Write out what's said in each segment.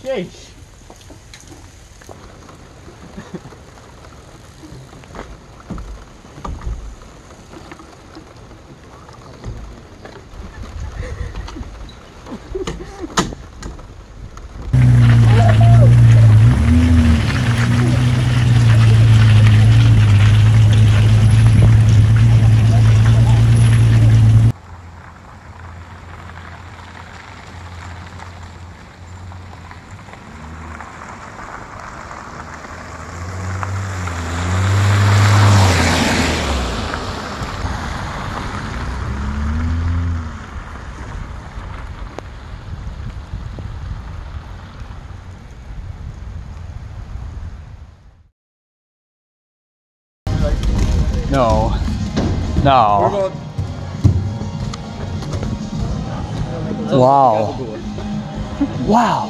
cake. No. No. Wow. Wow.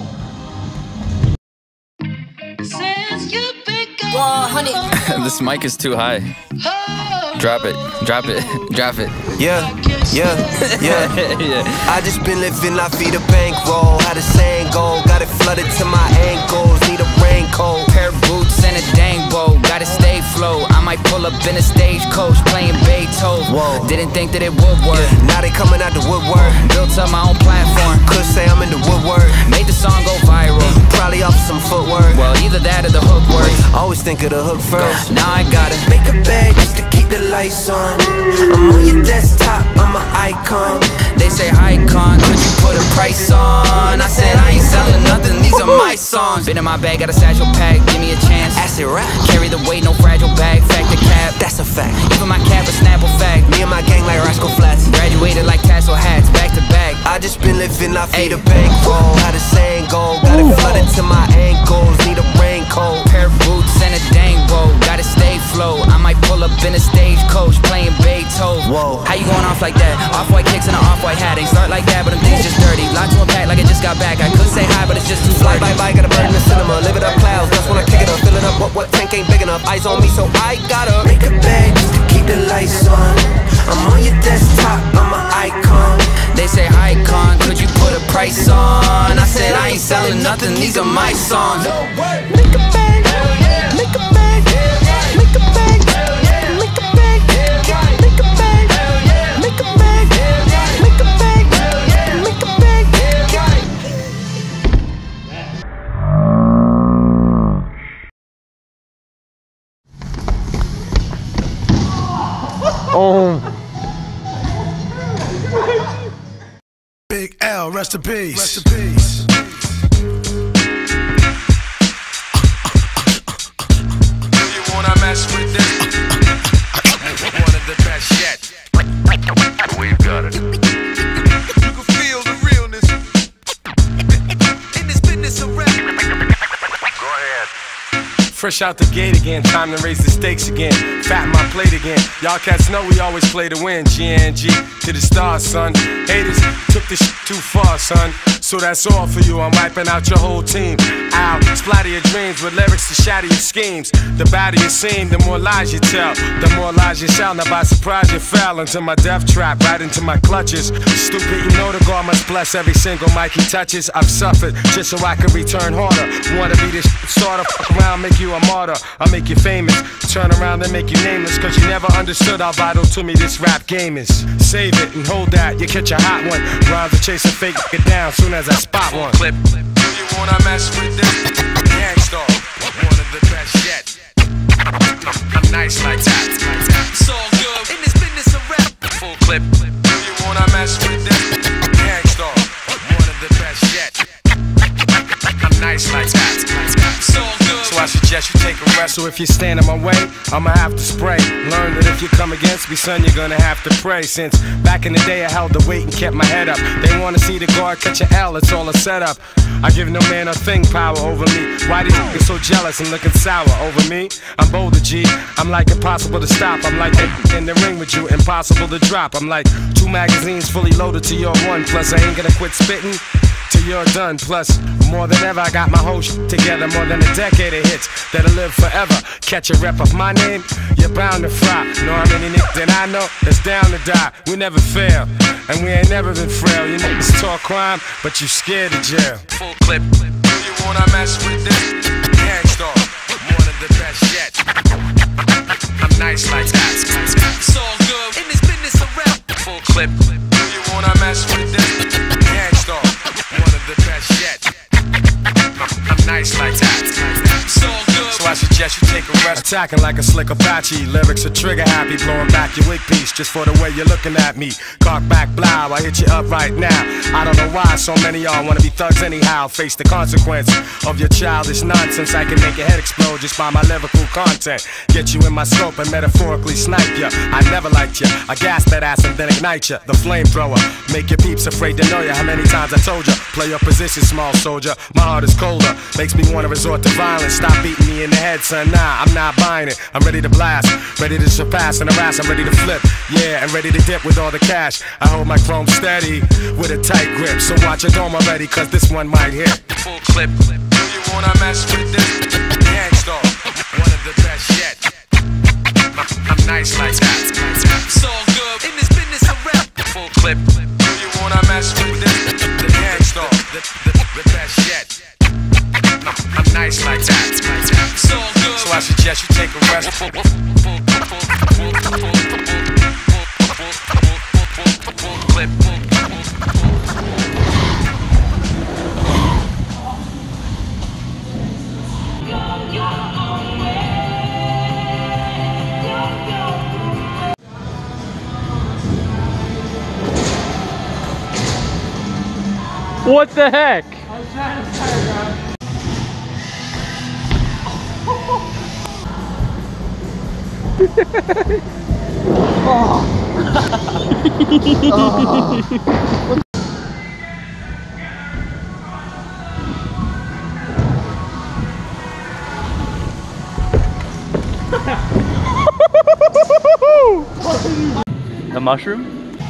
This mic is too high. Drop it, drop it, drop it. Yeah. I just been living la vida bankroll. How the saying go? Got it flooded to my ankles. Need a raincoat, Pair of boots and a dang bow. Gotta stay flow. I might pull up in a stagecoach playing Beethoven. Whoa. Didn't think that it would work. Yeah, now they coming out the woodwork. Built up my own platform. Could say I'm in the woodwork. Made the song go viral. Probably off some footwork. Well, either that or the hook work. Always think of the hook first. Now I gotta make a bag just to keep the lights on. I'm on your desktop, I'm an icon. They say icon, could you put a price on? I said I ain't selling nothing, these are my songs. Been in my bag, got a satchel pack, give me a chance. Acid rap, carry the weight, no fragile bag. Fact to cap, that's a fact. Even my cap a Snapple fact. Me and my gang like Rascal Flats. Graduated like tassel hats, back to back. I just been living la vida bankroll. How the saying go? Got it flooded to my ankles. Need a raincoat, pair of boots and a dang bow. Gotta stay flow. I might pull up in a stagecoach playing Beethoven. Whoa. How you going off like that? Off-white kicks and an off-white hat. Ain't start like that, but them things just dirty. Lot to unpack like I just got back. I could say hi, but it's just too fly flirty. bye, got a bird in the cinema. Live it up clouds, that's when I kick it up. Fill it up, what tank ain't big enough. Eyes on me, so I gotta make a bag just to keep the lights on. I'm on your desktop, I'm an icon. They say icon, could you put a price on? I said I ain't selling nothing, these are my songs. Make a bag, make a bag, make a bag, make a bag, make a bag, make a bag, make a bag, make a bag. Oh. Big L, rest in peace. Rest in peace. You wanna mess with this? One of the best yet. We've got it. You can feel the realness in this business of rap. Go ahead. Fresh out the gate again, time to raise the stakes again. Fatten my plate again. Y'all cats know we always play to win. GNG to the stars, son. Haters took this shit too far, son. So that's all for you. I'm wiping out your whole team. I'll splatter your dreams with lyrics to shatter your schemes. The badder you seem, the more lies you tell. The more lies you shall. Now by surprise you fell into my death trap, right into my clutches. Stupid, you know the God must bless every single mic he touches. I've suffered just so I can return harder. Wanna be this sort of fuck around, make you a martyr. I'll make you famous. Turn around and make you nameless. Cause you never understood how vital to me this rap game is. Save it and hold that, you catch a hot one. Rhymes are chasing fake, get down soon as I spot one. Clip. Do you wanna mess with this? Gangstar, one of the best yet. I'm nice like that. It's all good in this business of rap. Full clip. Do you wanna mess with this? Gangstar, one of the best yet. I'm nice like that. It's all good. So I suggest you take a rest. So if you stand in my way, I'ma have to spray. Learn that if you come against me, son, you're gonna have to pray. Since back in the day I held the weight and kept my head up. They wanna see the guard catch an L, it's all a setup. I give no man a thing power over me. Why these niggas so jealous and looking sour over me? I'm bolder, G. I'm like impossible to stop. I'm like in the ring with you, impossible to drop. I'm like 2 magazines fully loaded to your 1. Plus I ain't gonna quit spitting till you're done. Plus, more than ever, I got my whole shit together. More than a decade of hits that'll live forever. Catch a rep of my name, you're bound to fry. Know how many niggas that I know that's down to die. We never fail, and we ain't never been frail. You niggas talk crime, but you scared of jail. Full clip. You wanna mess with this? Gangstar, one of the best yet. I'm nice like that. It's all good in this business of rap. Full clip. You wanna mess with this? Gangstar, one of the best yet. I'm nice like that. It's all good. So I suggest you take a rest. Attacking like a slick Apache. Lyrics are trigger happy. Blowing back your wig piece just for the way you're looking at me. Cock back, blow. I hit you up right now. I don't know why so many y'all wanna be thugs anyhow. Face the consequence of your childish nonsense. I can make your head explode just by my lyrical content. Get you in my scope and metaphorically snipe ya. I never liked ya. I gas that ass and then ignite ya. The flamethrower. Make your peeps afraid to know ya. How many times I told ya? Play your position, small soldier. My heart is colder. Makes me wanna resort to violence. Stop beating me in the head, son. Nah, I'm not buying it. I'm ready to blast, ready to surpass and harass. I'm ready to flip, yeah, and ready to dip with all the cash. I hold my chrome steady with a tight grip. So watch your dome already, cause this one might hit. Full clip. You wanna mess with this? Gangstar, one of the best yet. I'm nice like that. It's all good in this business of rap. Full clip. You wanna mess with this? The Gangstar, the best yet. I'm nice like that. It's all good. So I suggest you take a rest. Full clip. What the heck? The mushroom?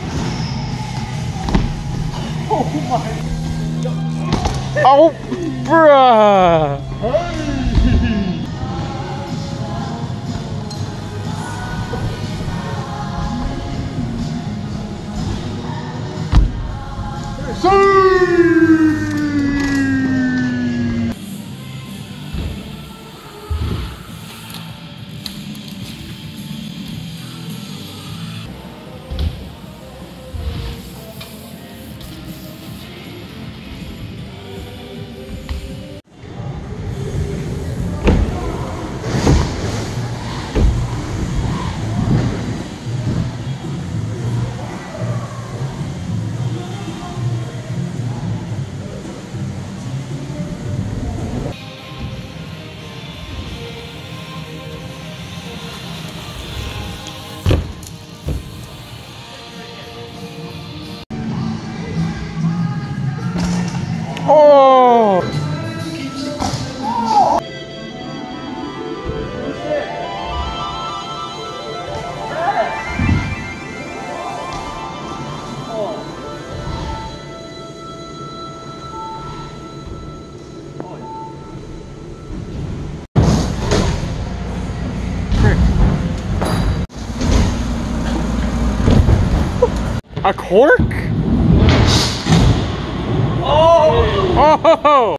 Oh, bruh! Oh! A cork? Oh!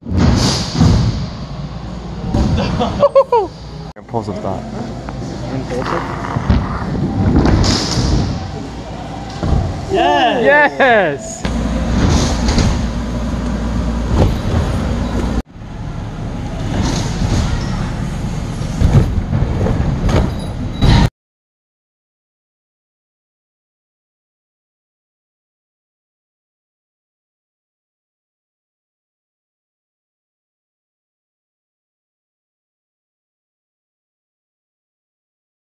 Impulsive thought. Impulsive? Yes! Yes!